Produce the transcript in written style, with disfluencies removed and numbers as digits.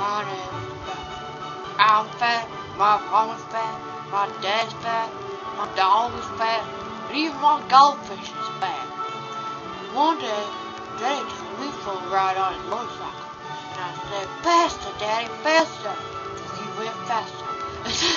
Honey, I'm fat, my mama's fat, my dad's fat, my dog is fat, and even my goldfish is fat. One day, Daddy took me for a ride on his motorcycle, and I said, faster, Daddy, faster, and he went faster.